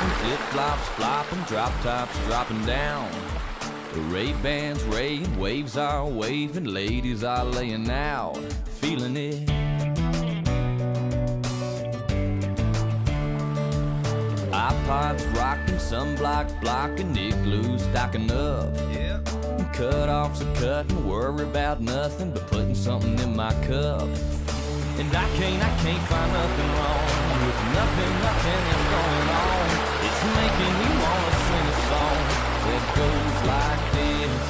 popping, flip-flops flopping, drop tops dropping down. The Ray-Bans raying, waves are waving, ladies are laying out, feeling it. iPods rocking, sunblock blocking, igloos stocking up. Yeah. Cut-offs are cutting, worry about nothing but putting something in my cup. And I can't find nothing wrong with nothing that's going on. It's making me wanna sing a song that goes like this.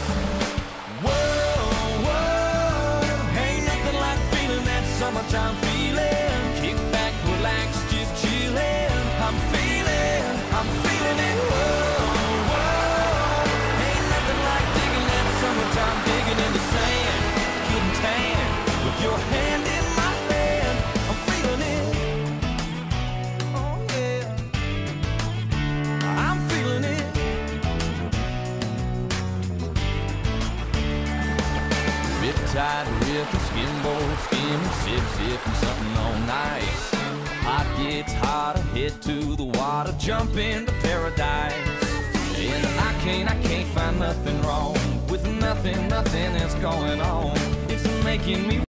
Whoa, whoa, ain't nothing like feeling that summertime feeling. Kick back, relax, just chillin'. I'm feeling it. Whoa, whoa, ain't nothing like digging that summertime, digging in the sand, getting tan with your hand in my hand. I'm feeling it. Oh yeah, I'm feeling it. Riptide ripping, skimboard skimming, sipping something on ice. Hot gets hotter, head to the water, jump into paradise. And I can't find nothing wrong with nothing that's going on. It's making me